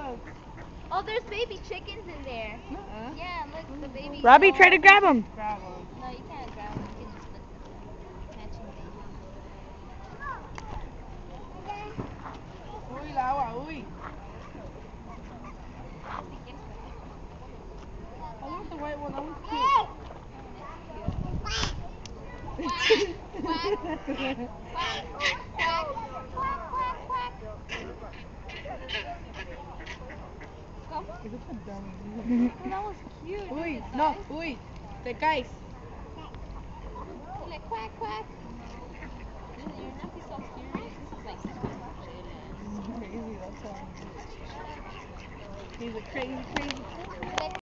Oh, there's baby chickens in there. Yeah, look, the baby. Robbie, try to grab them. No, you can't grab them. You can just look at them. Catching babies. Uy, la agua, uy. I want the white one. That one's cute. Quack, quack, quack, quack, quack, quack. Go. Oh, that was cute. Uy, no, uy. Te caes. Like quack, quack. You're not be so curious. This is like Crazy, that's all. He's a crazy, crazy.